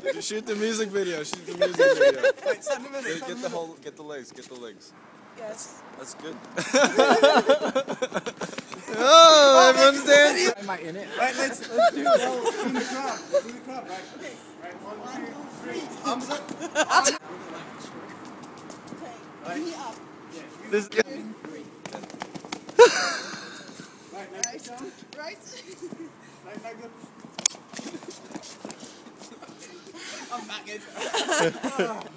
Shoot the music video. Shoot the music video. Wait, stand a minute. Get the legs. Get the legs. Yes. That's good. Oh, everyone's dancing. Am I in it? Right, let's do it. In the crowd. In the crowd. Right. Right. 1, 2, 3. Arms up. Okay. Knee up. Yeah. This. Right. Right. Down. Right. Right. Back up. I'm back in.